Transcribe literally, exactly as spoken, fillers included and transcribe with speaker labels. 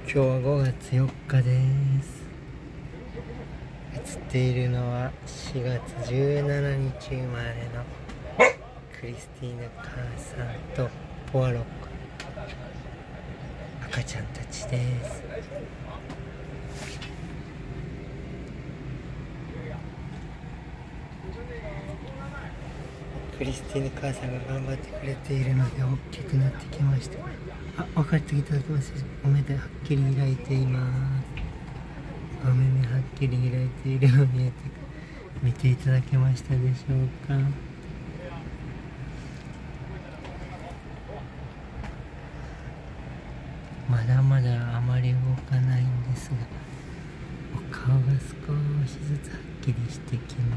Speaker 1: 今日はごがつよっかです。映っているのはしがつじゅうしちにち生まれのクリスティーヌ母さんとポワロック赤ちゃんたちです。クリスティーヌ母さんが頑張ってくれているので大きくなってきました。あ、分かっていただけますでしょうか。お目ではっきり開いています。お目目はっきり開いているの見えて見ていただけましたでしょうか。まだまだあまり動かないんですが、お顔が少しずつはっきりしてきます。